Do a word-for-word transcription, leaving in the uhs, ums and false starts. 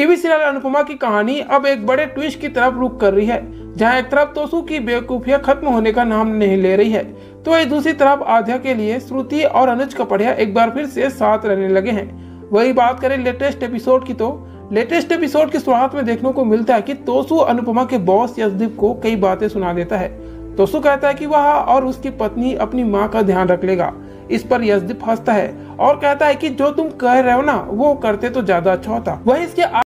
TV serial Anupama की कहानी अब एक बड़े ट्विस्ट की तरफ रुख कर रही है, जहां एक तरफ तोसू की बेवकूफियां खत्म होने का नाम नहीं ले रही है, तो वही दूसरी तरफ आध्या के लिए श्रुति और अनुज कपड़िया एक बार फिर से साथ रहने लगे हैं। वही बात करें लेटेस्ट एपिसोड की, तो लेटेस्ट एपिसोड की शुरुआत में देखने को मिलता है कि तोसू अनुपमा के बॉस यशदीप को कई बातें सुना देता है। तोसू कहता है कि वह और उसकी पत्नी अपनी माँ का ध्यान रख लेगा। इस पर यशदीप हंसता है और कहता है कि जो तुम कह रहे हो ना वो करते तो ज्यादा अच्छा होता। वही इसके